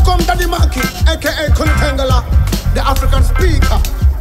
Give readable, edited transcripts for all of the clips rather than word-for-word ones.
Welcome Daddy Monkey, aka Kunitengala, the African speaker.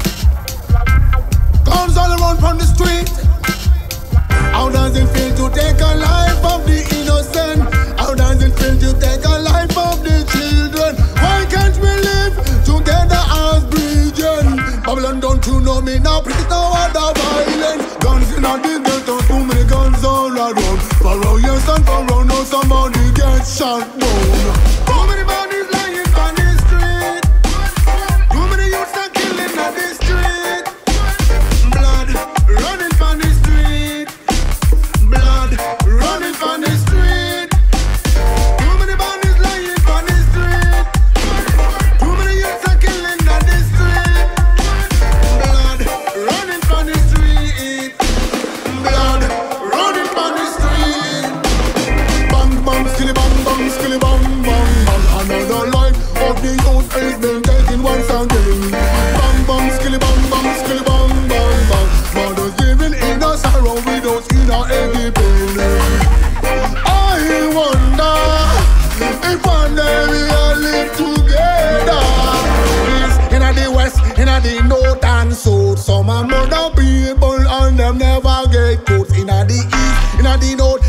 Guns all around from the street. How does it feel to take a life of the innocent? How does it feel to take a life of the children? Why can't we live together as brethren? Babylon, don't you know me now? Please no other violence. Guns in a the ghetto, too many guns all around. For all yes and for all, now somebody gets shot down. Too many bodies lying on the street. Too many youths are killing on the street. Blood running on the street. Blood running on the street. Too many bodies lying on the street. Too many youths are killing on the street. Blood running on the street. Blood running on the street. Bang bang skilly bang bang skilly bang bang bang. Another life of the youth is being taken once again. Bang bang skilly bang bang skilly bang bang bang. Mothers living in a sorrow, widows in a heavy pain. I wonder if one day we'll live together. Peace in the west, in the north and south. Some are murder people and them never get caught. In the east, in the north